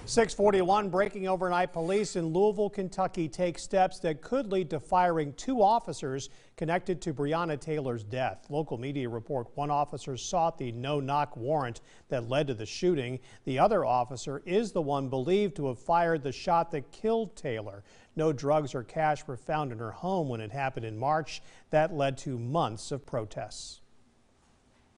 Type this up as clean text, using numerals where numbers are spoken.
6:41, breaking overnight. Police in Louisville, Kentucky take steps that could lead to firing two officers connected to Breonna Taylor's death. Local media report one officer sought the no-knock warrant that led to the shooting. The other officer is the one believed to have fired the shot that killed Taylor. No drugs or cash were found in her home when it happened in March. That led to months of protests.